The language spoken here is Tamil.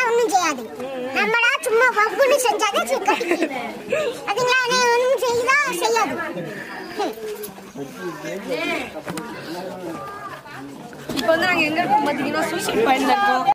ஒண்ணும் செய்யாது. நம்மளா சும்மா வப்புன்னு செஞ்சாதே சிக்கன். அதுங்களா ஒண்ணும் செய்யாது. இப்போ வந்து நாங்க எங்க இருக்கோம் பாத்தீங்கன்னா சூசைட் பாயிண்ட்ல இருக்கோம்.